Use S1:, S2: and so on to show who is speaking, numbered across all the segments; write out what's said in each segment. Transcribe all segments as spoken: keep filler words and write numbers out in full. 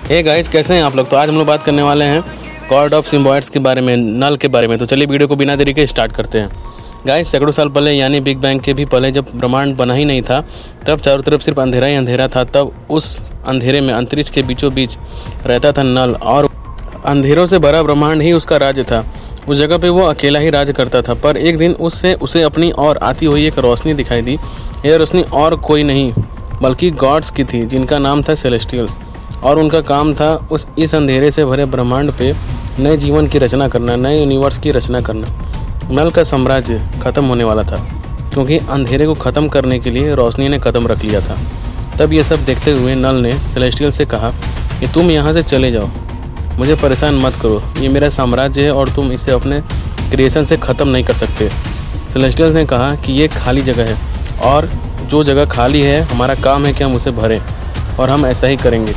S1: Hey guys, कैसे हैं आप लोग। तो आज हम लोग बात करने वाले हैं गॉड ऑफ सिम्बॉयड्स के बारे में, नल के बारे में। तो चलिए वीडियो को बिना देरी के स्टार्ट करते हैं। गाइस, सैकड़ों साल पहले यानी बिग बैंग के भी पहले जब ब्रह्मांड बना ही नहीं था, तब चारों तरफ सिर्फ अंधेरा ही अंधेरा था। तब उस अंधेरे में अंतरिक्ष के बीचों बीच रहता था नल, और अंधेरों से भरा ब्रह्मांड ही उसका राज्य था। उस जगह पे वो अकेला ही राज करता था। पर एक दिन उससे उसे अपनी ओर आती हुई एक रोशनी दिखाई दी। यह रोशनी और कोई नहीं बल्कि गॉड्स की थी, जिनका नाम था सेलेस्टियल्स, और उनका काम था उस इस अंधेरे से भरे ब्रह्मांड पे नए जीवन की रचना करना, नए यूनिवर्स की रचना करना। नल का साम्राज्य खत्म होने वाला था, क्योंकि अंधेरे को ख़त्म करने के लिए रोशनी ने कदम रख लिया था। तब ये सब देखते हुए नल ने सेलेस्टियल से कहा कि तुम यहाँ से चले जाओ, मुझे परेशान मत करो, ये मेरा साम्राज्य है और तुम इसे अपने क्रिएशन से ख़त्म नहीं कर सकते। सेलेस्टियल्स ने कहा कि ये खाली जगह है, और जो जगह खाली है हमारा काम है कि हम उसे भरें, और हम ऐसा ही करेंगे।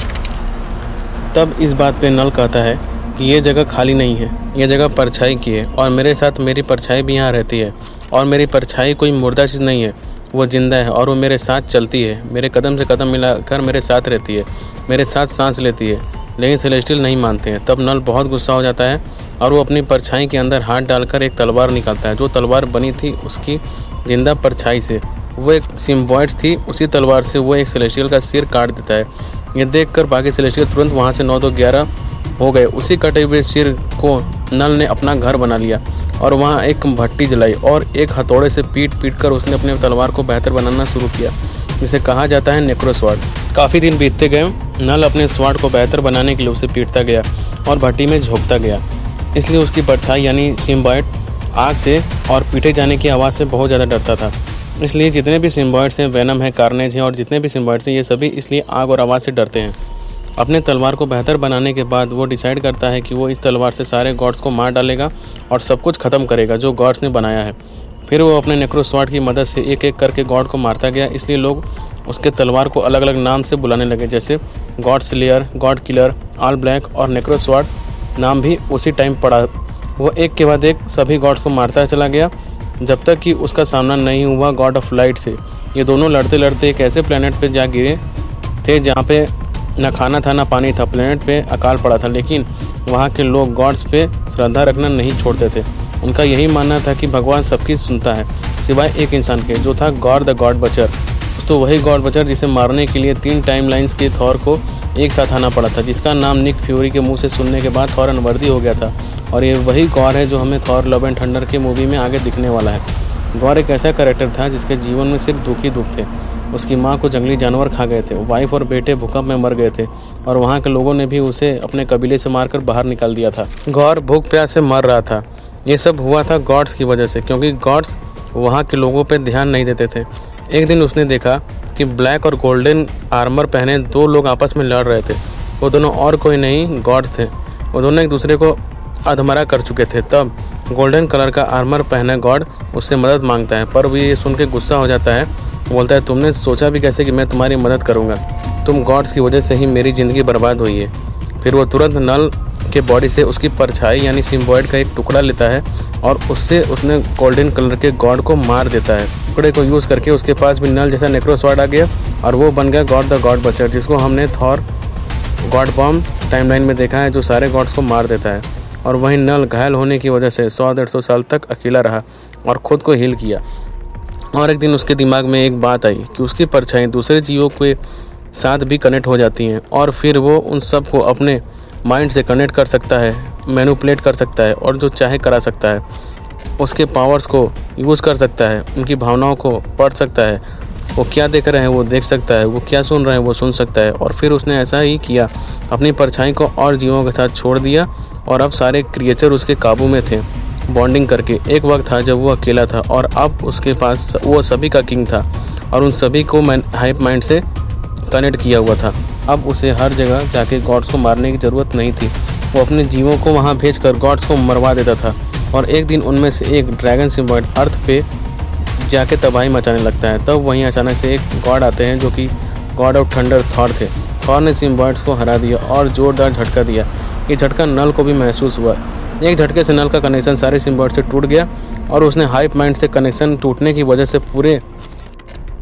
S1: तब इस बात पे नल कहता है कि ये जगह खाली नहीं है, ये जगह परछाई की है, और मेरे साथ मेरी परछाई भी यहाँ रहती है। और मेरी परछाई कोई मुर्दा चीज़ नहीं है, वो जिंदा है और वो मेरे साथ चलती है, मेरे कदम से कदम मिलाकर मेरे साथ रहती है, मेरे साथ सांस लेती है। लेकिन सेलेस्टियल नहीं मानते हैं। तब नल बहुत गुस्सा हो जाता है और वो अपनी परछाई के अंदर हाथ डालकर एक तलवार निकालता है, जो तलवार बनी थी उसकी जिंदा परछाई से। वो एक सिम्बॉयड्स थी, उसी तलवार से वो एक सेलेस्टियल का सिर काट देता है। ये देखकर बाकी सेलेस्टियल तुरंत वहाँ से नौ दो ग्यारह हो गए। उसी कटे हुए सिर को नल ने अपना घर बना लिया और वहाँ एक भट्टी जलाई, और एक हथौड़े से पीट पीट कर उसने अपने तलवार को बेहतर बनाना शुरू किया, जिसे कहा जाता है नेक्रो स्वॉर्ड। काफ़ी दिन बीतते गए, नल अपने स्वॉर्ड को बेहतर बनाने के लिए उसे पीटता गया और भट्टी में झोंकता गया। इसलिए उसकी परछाई यानी सिम्बॉयड आग से और पीटे जाने की आवाज़ से बहुत ज़्यादा डरता था। इसलिए जितने भी सिम्बॉयड्स हैं, वेनम है, कार्नेज है, और जितने भी सिम्बॉयड्स हैं, ये सभी इसलिए आग और आवाज़ से डरते हैं। अपने तलवार को बेहतर बनाने के बाद वो डिसाइड करता है कि वो इस तलवार से सारे गॉड्स को मार डालेगा और सब कुछ ख़त्म करेगा जो गॉड्स ने बनाया है। फिर वो अपने नेक्रो स्वॉर्ड की मदद से एक एक करके गॉड को मारता गया। इसलिए लोग उसके तलवार को अलग अलग नाम से बुलाने लगे, जैसे god slayer, god killer, all black, और नेक्रो स्वॉर्ड नाम भी उसी टाइम पड़ा। वो एक के बाद एक सभी गॉड्स को मारता चला गया, जब तक कि उसका सामना नहीं हुआ गॉड ऑफ लाइट से। ये दोनों लड़ते लड़ते एक ऐसे प्लेनेट पे जा गिरे थे जहाँ पे ना खाना था ना पानी था। प्लेनेट पे अकाल पड़ा था, लेकिन वहाँ के लोग गॉड्स पे श्रद्धा रखना नहीं छोड़ते थे। उनका यही मानना था कि भगवान सबकी सुनता है, सिवाय एक इंसान के, जो था गॉड द गॉड बचर। तो वही गॉड बचर जिसे मारने के लिए तीन टाइम लाइन्स के थॉर को एक साथ आना पड़ा था, जिसका नाम निक फ्यूरी के मुंह से सुनने के बाद थॉर अनवर्दी हो गया था। और ये वही गॉड है जो हमें थॉर लव एंड थंडर के मूवी में आगे दिखने वाला है। गॉड एक ऐसा कैरेक्टर था जिसके जीवन में सिर्फ दुख ही दुख थे। उसकी माँ को जंगली जानवर खा गए थे, वाइफ और बेटे भूकंप में मर गए थे, और वहाँ के लोगों ने भी उसे अपने कबीले से मारकर बाहर निकाल दिया था। गॉड भूख प्यास से मर रहा था। ये सब हुआ था गॉड्स की वजह से, क्योंकि गॉड्स वहाँ के लोगों पर ध्यान नहीं देते थे। एक दिन उसने देखा कि ब्लैक और गोल्डन आर्मर पहने दो लोग आपस में लड़ रहे थे। वो दोनों और कोई नहीं गॉड्स थे। वो दोनों एक दूसरे को अधमरा कर चुके थे। तब गोल्डन कलर का आर्मर पहने गॉड उससे मदद मांगता है, पर वो ये सुन के गुस्सा हो जाता है। बोलता है, तुमने सोचा भी कैसे कि मैं तुम्हारी मदद करूँगा? तुम गॉड्स की वजह से ही मेरी ज़िंदगी बर्बाद हुई है। फिर वो तुरंत नल के बॉडी से उसकी परछाई यानी सिम्बॉयड का एक टुकड़ा लेता है और उससे उसने गोल्डन कलर के गॉड को मार देता है। टुकड़े को यूज़ करके उसके पास भी नल जैसा नेक्रो स्वॉर्ड आ गया, और वो बन गया गॉड द गॉड बचर, जिसको हमने थॉर गॉड बॉम्ब टाइमलाइन में देखा है, जो सारे गॉड्स को मार देता है। और वहीं नल घायल होने की वजह से सौ डेढ़ सौ साल तक अकेला रहा और ख़ुद को हील किया। और एक दिन उसके दिमाग में एक बात आई कि उसकी परछाई दूसरे जीवों के साथ भी कनेक्ट हो जाती हैं, और फिर वो उन सब को अपने माइंड से कनेक्ट कर सकता है, मैनिपुलेट कर सकता है, और जो चाहे करा सकता है। उसके पावर्स को यूज़ कर सकता है, उनकी भावनाओं को पढ़ सकता है। वो क्या देख रहे हैं वो देख सकता है, वो क्या सुन रहे हैं वो सुन सकता है। और फिर उसने ऐसा ही किया, अपनी परछाई को और जीवों के साथ छोड़ दिया, और अब सारे क्रिएचर उसके काबू में थे, बॉन्डिंग करके। एक वक्त था जब वो अकेला था, और अब उसके पास वो सभी का किंग था, और उन सभी को हाइप माइंड से कनेक्ट किया हुआ था। अब उसे हर जगह जाके गॉड्स को मारने की ज़रूरत नहीं थी। वो अपने जीवों को वहाँ भेजकर गॉड्स को मरवा देता था। और एक दिन उनमें से एक ड्रैगन सिम्बॉयड अर्थ पे जाके तबाही मचाने लगता है। तब वहीं अचानक से एक गॉड आते हैं, जो कि गॉड ऑफ थंडर थॉर थे। थॉर ने सिम्बॉयड्स को हरा दिया और जोरदार झटका दिया। ये झटका नल को भी महसूस हुआ। एक झटके से नल का कनेक्शन सारे सिम्बॉयड से टूट गया, और उसने हाइप माइंड से कनेक्शन टूटने की वजह से पूरे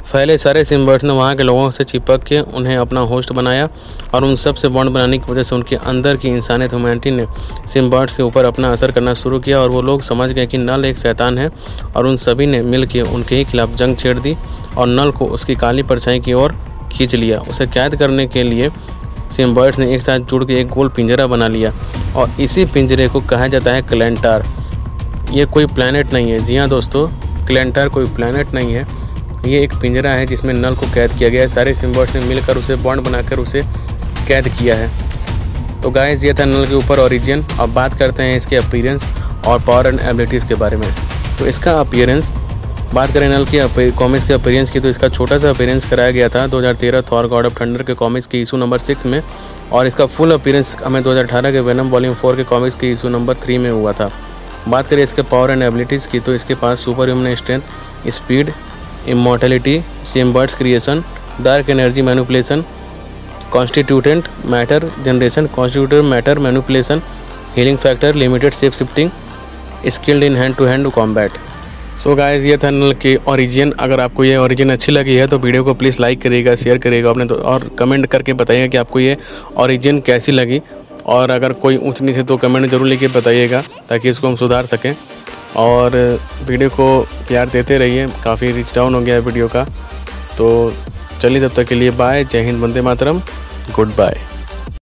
S1: फैले सारे सिम्बायोट्स ने वहाँ के लोगों से चिपक के उन्हें अपना होस्ट बनाया और उन सब से बॉन्ड बनाने की वजह से उनके अंदर की इंसानियत ह्यूमैनिटी ने सिम्बायोट्स के ऊपर अपना असर करना शुरू किया और वो लोग समझ गए कि नल एक शैतान है और उन सभी ने मिल के उनके ही खिलाफ जंग छेड़ दी और नल को उसकी काली परछाई की ओर खींच लिया। उसे कैद करने के लिए सिम्बायोट्स ने एक साथ जुड़ के एक गोल पिंजरा बना लिया और इसी पिंजरे को कहा जाता है क्लेंटार। ये कोई प्लैनेट नहीं है। जी हाँ दोस्तों, क्लेंटार कोई प्लैनेट नहीं है, ये एक पिंजरा है जिसमें नल को कैद किया गया है। सारे सिम्बायोट्स ने मिलकर उसे बॉन्ड बनाकर उसे कैद किया है। तो गाइस, ये था नल के ऊपर ओरिजिन। अब बात करते हैं इसके अपीयरेंस और पावर एंड एबिलिटीज़ के बारे में। तो इसका अपीयरेंस, बात करें नल की कॉमिक्स के अपीयरेंस की, तो इसका छोटा सा अपीयरेंस कराया गया था दो हज़ार तेरह थॉर गॉड ऑफ थंडर के कॉमिक्स के इशू नंबर सिक्स में और इसका फुल अपीयरेंस हमें दो हज़ार अठारह के वेनम वॉल्यूम फोर के कॉमिक्स के इशू नंबर थ्री में हुआ था। बात करें इसके पावर एंड एबिलिटीज़ की, तो इसके पास super human strength, speed, immortality, symbiotes creation, dark energy manipulation, constituent matter generation, constituent matter manipulation, healing factor, limited shape shifting, skilled in hand to hand combat. So guys, ये था नल की origin. अगर आपको ये ओरिजिन अच्छी लगी है तो वीडियो को प्लीज़ लाइक करिएगा, शेयर करिएगा अपने तो, और कमेंट करके बताइएगा कि आपको ये ओरिजिन कैसी लगी। और अगर कोई ऊँच नीच है तो कमेंट जरूर लिख के बताइएगा ताकि इसको हम सुधार सकें। और वीडियो को प्यार देते रहिए, काफ़ी रीच डाउन हो गया है वीडियो का। तो चलिए, तब तक के लिए बाय। जय हिंद, वंदे मातरम, गुड बाय।